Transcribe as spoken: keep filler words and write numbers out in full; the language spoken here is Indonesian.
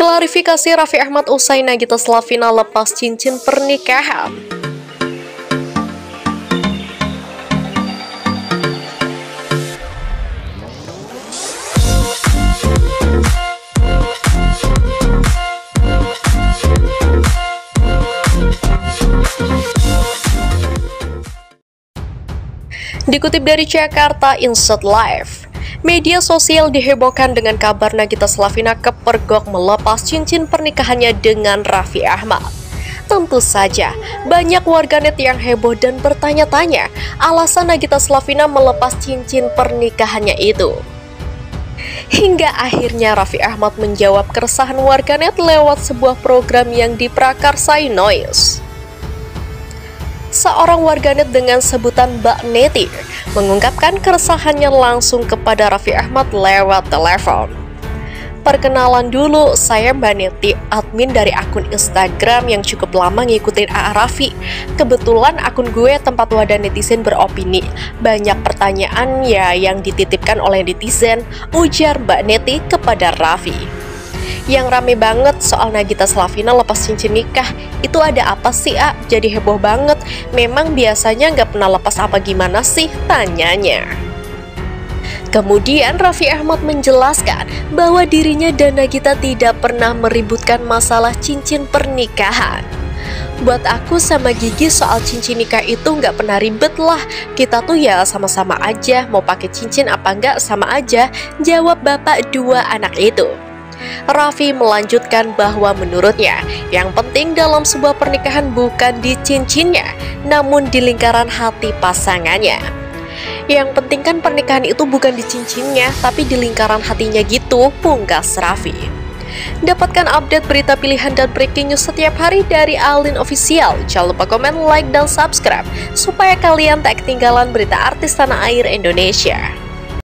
Klarifikasi Raffi Ahmad usai Nagita Slavina lepas cincin pernikahan. Dikutip dari Jakarta Insight Live, media sosial dihebohkan dengan kabar Nagita Slavina kepergok melepas cincin pernikahannya dengan Raffi Ahmad. Tentu saja, banyak warganet yang heboh dan bertanya-tanya alasan Nagita Slavina melepas cincin pernikahannya itu. Hingga akhirnya Raffi Ahmad menjawab keresahan warganet lewat sebuah program yang diprakarsai Noise. Seorang warganet dengan sebutan Mbak Neti mengungkapkan keresahannya langsung kepada Raffi Ahmad lewat telepon. Perkenalan dulu, saya Mbak Neti, admin dari akun Instagram yang cukup lama ngikutin A A Raffi. Kebetulan akun gue tempat wadah netizen beropini. Banyak pertanyaan ya yang dititipkan oleh netizen, ujar Mbak Neti kepada Raffi. Yang rame banget soal Nagita Slavina lepas cincin nikah. Itu ada apa sih, A? Jadi heboh banget. Memang biasanya nggak pernah lepas apa gimana sih? Tanyanya. Kemudian Raffi Ahmad menjelaskan bahwa dirinya dan Nagita tidak pernah meributkan masalah cincin pernikahan. Buat aku sama Gigi soal cincin nikah itu nggak pernah ribet lah. Kita tuh ya sama-sama aja, mau pakai cincin apa nggak sama aja, jawab bapak dua anak itu. Raffi melanjutkan bahwa menurutnya yang penting dalam sebuah pernikahan bukan di cincinnya, namun di lingkaran hati pasangannya. Yang penting kan pernikahan itu bukan di cincinnya, tapi di lingkaran hatinya gitu, pungkas Raffi. Dapatkan update berita pilihan dan breaking news setiap hari dari Alin Official. Jangan lupa komen, like, dan subscribe supaya kalian tak ketinggalan berita artis tanah air Indonesia.